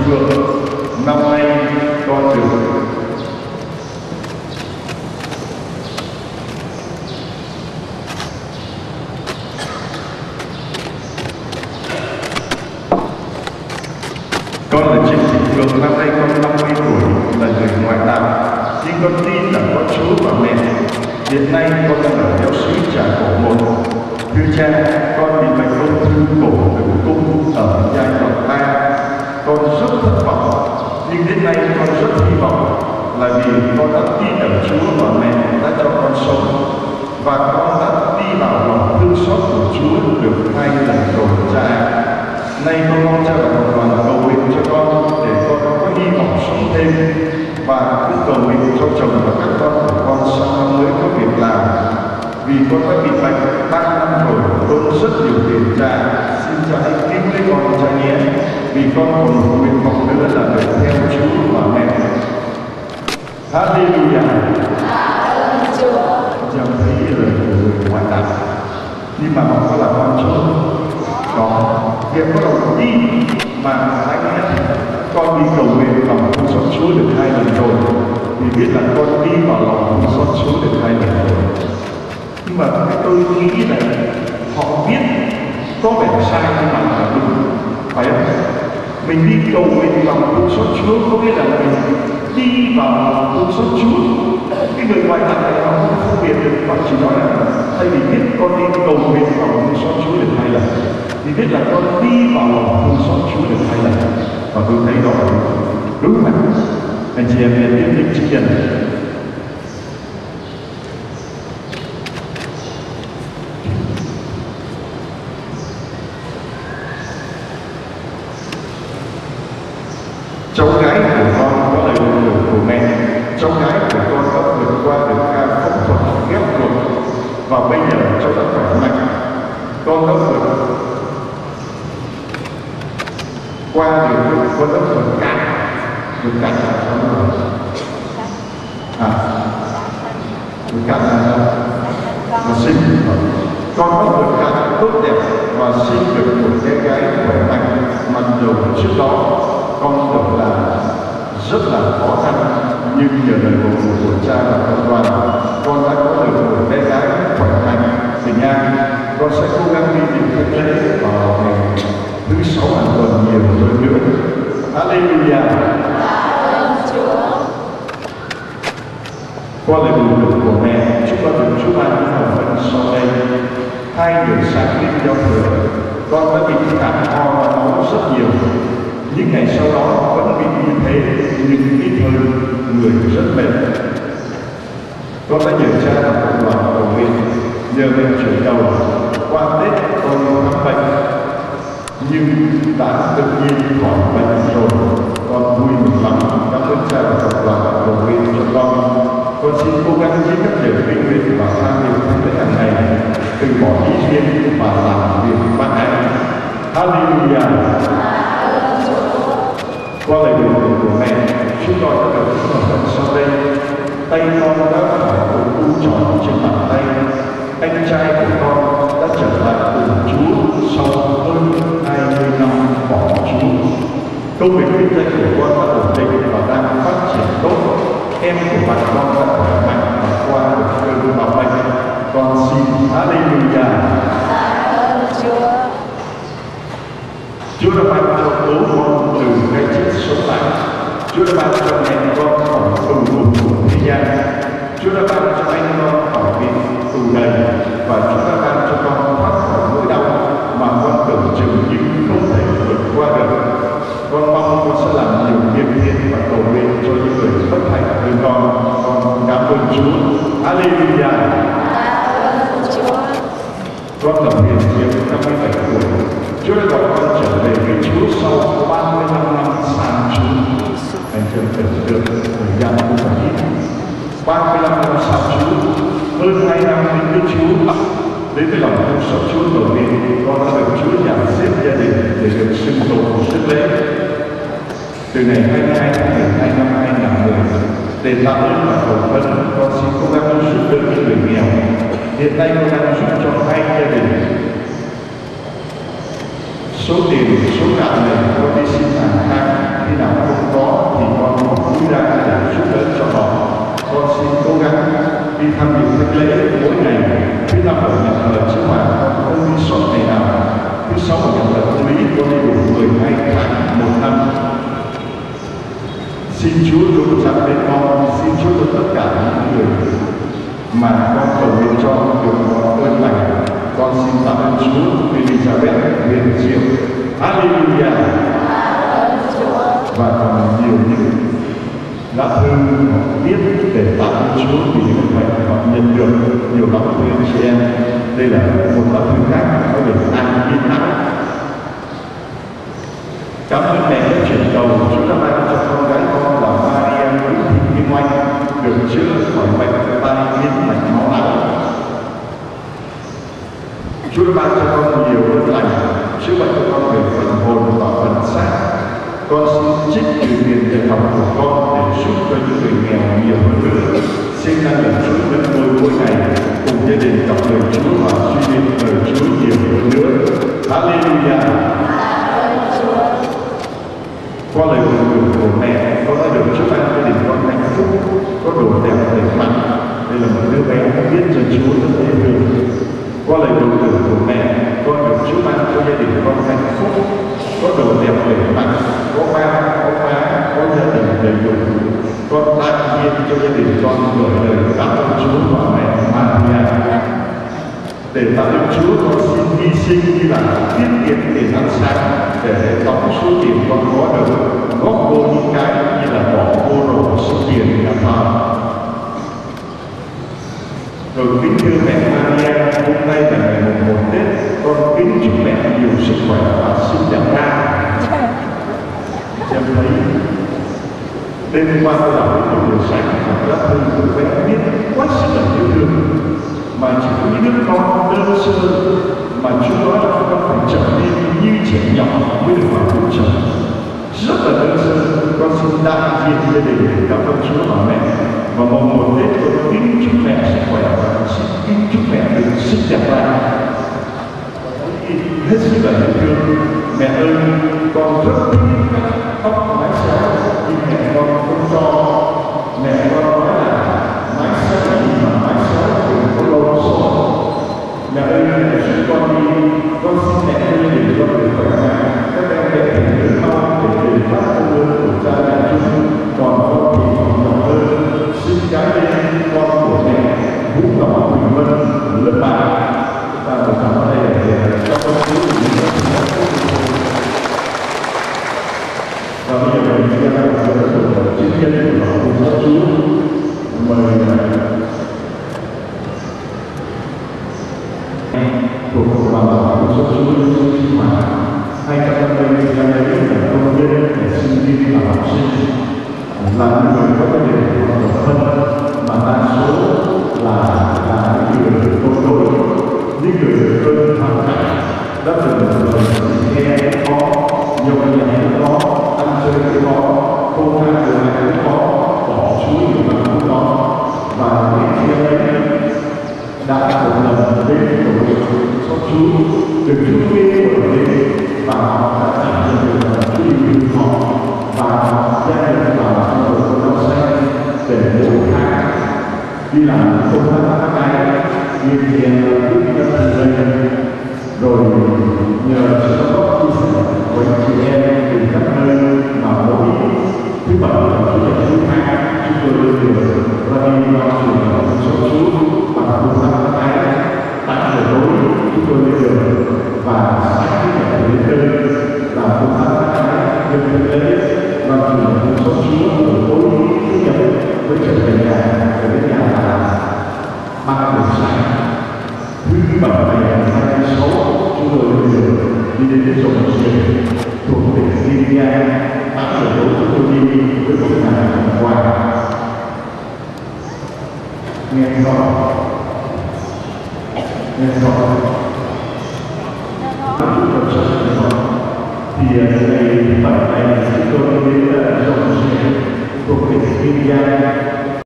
Phượng. Năm nay con được con là Trịnh Thị Phượng, năm nay con 50 tuổi, là người ngoại đạo, nhưng con tin là có Chúa và mẹ. Hiện nay con đang ở giáo xứ Trà Cổ 1. Thưa cha, con bị bệnh ung thư cổ tử cung ở giai đoạn 3. Con rất thất vọng, nhưng đến nay con rất hy vọng là vì con đã tin ở Chúa và mẹ đã cho con sống, và con đã đi vào lòng thương xót của Chúa được 2 lần rồi cha. Nay con mong cha và cộng đoàn cầu nguyện cho con để con có hy vọng sống thêm, và cũng cầu nguyện cho chồng và các con của con sang năm mới có việc làm. Vì con đã bị bệnh 3 năm rồi, tốn rất nhiều tiền cha. Xin cha hãy cứu lấy con cha nhé, vì con còn một nguyện vọng nữa là được theo Chúa và mẹ. Hallelujah. Cha thấy lời của người ngoại đạo, nhưng mà họ có là con Chúa. Có việc có đồng tin mà anh em con đi cầu nguyện lòng thương xót Chúa được 2 lần rồi, vì biết là con đi vào lòng thương xót Chúa được 2 lần rồi. Nhưng mà tôi nghĩ là họ biết có vẻ sai nhưng mà là đúng, phải không? Mình đi cầu nguyện lòng thương xót Chúa có nghĩa là mình đi vào lòng thương xót Chúa. Cái người ngoại đạo này họ không phân biệt được, họ chỉ nói là thay vì biết con đi cầu nguyện lòng thương xót Chúa được 2 lần, thì biết là con đi vào lòng thương xót Chúa được 2 lần. Và tôi thấy đó là đúng mà anh chị em nên tiếp tục chứng nhận. Cháu gái của con có lời được của mẹ. Cháu gái của con đã vượt qua được ca phẫu thuật ghép ruột, và bây giờ cháu đã khỏe mạnh. Con đã vượt qua được, con đã vượt cạn là sao rồi? Vượt cạn là sao? Là sinh. Con đã vượt cạn tốt đẹp và sinh được một bé gái khỏe mạnh, mặc dù trước đó con được là rất là khó khăn, nhưng nhờ lời của cha và cộng đoàn, con đã có được một bé gái khỏe mạnh, bình an. Con sẽ cố gắng đi tìm thánh lễ vào ngày thứ 6 hàng tuần nhiều hơn nữa. Hallelujah. Qua lời buồn của mẹ, chúc con được Chúa ban những hồng ân sau đây. 2 người sáng lên giao thừa, con đã bị cảm ho và máu rất nhiều. Những ngày sau đó vẫn bị như thế, nhưng ít hơn, người rất mệt. Con đã nhờ cha và cộng đoàn cầu nguyện, nhờ bệnh chuyển đầu. Qua Tết con khám bệnh, nhưng đã tự nhiên khỏi bệnh rồi. Con vui mừng lắm. Cảm ơn cha và cộng đoàn cầu nguyện cho con. Con xin cố gắng với các giờ kinh nguyện và tham dự thánh lễ hàng ngày, từ bỏ ý riêng và làm việc ban ơn. Hallelujah. Qua lời điều của mẹ, chúng tôi đã được những hoạt động sau đây. Tay con đã khỏi một u tròn trên bàn tay. Anh trai của con đã trở lại cùng Chúa sau hơn 20 năm bỏ Chúa. Công việc kinh doanh của con đã ổn định và đang phát triển tốt. Em của bạn con đã khỏe mạnh và qua được cơn bão bệnh. Con xin Hallelujah. Chúa đã ban cho bố con từ cái chết sống lại. Chúa đã ban cho mẹ con khỏi tù ngục của thế gian. Chúa đã ban cho anh con khỏi bị tù đầy, và Chúa đã ban cho con thoát khỏi nỗi đau mà con tưởng chừng nhưng không thể vượt qua được. Con mong con sẽ làm nhiều việc thiện và cầu nguyện cho những người bất hạnh hơn con. Con cảm ơn Chúa. Hallelujah. Con lập hiện diện 57 tuổi. Chúa đã gọi con trở về với Chúa sau 35 năm xa Chúa. Anh chưa tưởng tượng thời gian không phải ít. 35 năm xa Chúa, hơn 2 năm đến với Chúa. Đến với lòng thương xót Chúa đầu tiên, con đã được Chúa dàn xếp gia đình để được xưng tụng rước lễ. Từ ngày 22 tháng 12 năm 2010, để tạ ơn và cầu khấn, con xin cố gắng giúp đỡ những người nghèo. Hiện nay con đang giúp cho 2 gia đình. Số tiền, số gạo này con đi xin hàng tháng, khi nào cho tất cả những người mà con cầu nguyện cho được có ơn lành. Con xin cảm ơn Chúa Elizabeth huyền diệu. Hallelujah. Và còn nhiều những lá thư họ viết để tạ ơn Chúa vì những bệnh họ nhận được nhiều lắm thưa anh chị em. Đây là một lá thư khác có được an yên ắng. Cảm ơn mẹ đã chuyển cầu Chúa đã ban cho con gái con là Maria Nguyễn Thị Kim Oanh được chữa khỏi bệnh tai biến mạch máu não. Chúa đã ban cho con nhiều ơn lành chữa bệnh cho con về phần hồn và phần xác. Con xin trích từ tiền dạy học của con để giúp cho những người nghèo nhiều hơn nữa. Xin năng lực Chúa nâng đôi mỗi ngày cùng gia đình đọc lời Chúa và suy niệm lời Chúa nhiều hơn nữa. Hallelujah. Qua lời cầu của mẹ, con đã được chúc ban gia đình con hạnh phúc, có đồ đẹp đầy mạnh. Đây là một đứa bé biết cho Chúa rất dễ thương. Qua lời cầu của mẹ, con được chúc ban cho gia đình con hạnh phúc, có đồ đẹp đầy mạnh, có ba, có má, có gia đình đầy đủ. Con tặng nhiên cho gia đình con gửi lời cảm ơn Chúa và mẹ Maria. Để tạ ơn Chúa, con xin hy sinh như là tiết kiệm tiền ăn sáng để đóng số tiền con có được, góp vô những cái như là bỏ vô đồ số tiền nhà thờ. Rồi kính thưa mẹ Maria, hôm nay là ngày 1 Tết, con kính chúc mẹ nhiều sức khỏe và sinh nhật ra. Em thấy đêm qua tôi đọc đến buổi sáng và đã thấy một bé biết quá sức là yêu thương, mà chỉ có những đứa con đơn sơ mà Chúa nói là con phải trở nên như trẻ nhỏ mới được vào hỗ trợ. Rất là đơn sơ. Con xin đại diện gia đình để cảm ơn Chúa và mẹ, và mong một Tết con kính chúc mẹ sức khỏe và xin kính chúc mẹ được sức đẹp lại. Hết sức là yêu thương. Mẹ ơi, con rất thích các tóc mái xéo nhưng mẹ con không cho. Mẹ con nói là mái xéo gì mà mái xéo thì có lộn xộn. Mẹ ơi, để giúp con đi, con xin mẹ ơi để con được khỏe mạnh. Các em bé thể được mau để truyền phát công ơn của cha mẹ chúng. Còn con thì còn nhỏ hơn. Xin cái lên con của mẹ Vũ Ngọc Quỳnh Vân lớp 3. Ta được cảm ơn đây để cho con chú của mình và bây giờ mình sẽ làm một chiến nhân của họ cùng giáo Chúa. Mời thuộc vào của giáo Chúa sinh hoạt 250 năm nay là công viên để sinh viên và học sinh là những người có vấn đề độc thân, mà đa số là những người tương đối, những người cơn hoàn cảnh đã từng nghe có, nhiều nhà cũng có, ăn chơi cũng có, không tha người này cũng có, bỏ Chúa nhiều lần cũng có, và những kia đấy đã một lần đến của người cho Chúa được Chúa biết của mình, và họ đã cảm nhận được là Chúa yêu họ, và họ gia nhập vào trong một con xanh để mỗi tháng đi làm công tác các cái như tiền giúp các người rồi nhờ sự đóng góp chia sẻ với chị em từ các nơi mà mỗi thứ bảy và chủ nhật thứ hai chúng tôi được ra đi vào trường học số Chúa và công tác các cái 8 giờ tối chúng tôi lên đường, và sáng thứ nhật thứ tư là công tác các cái nhân thực tế và trường học số Chúa ở tối thứ nhật với trở về nhà về đến nhà là 3 giờ sáng. Thứ bảy ngày 26 chúng tôi lên đường đi đến Rồng Xuyên thuộc tỉnh Kiên Giang. 8 giờ tối chúng tôi đi với một ngày hôm qua. Nghe rõ thì ngày 7 này chúng tôi đi đến Rồng Xuyên thuộc tỉnh Kiên Giang.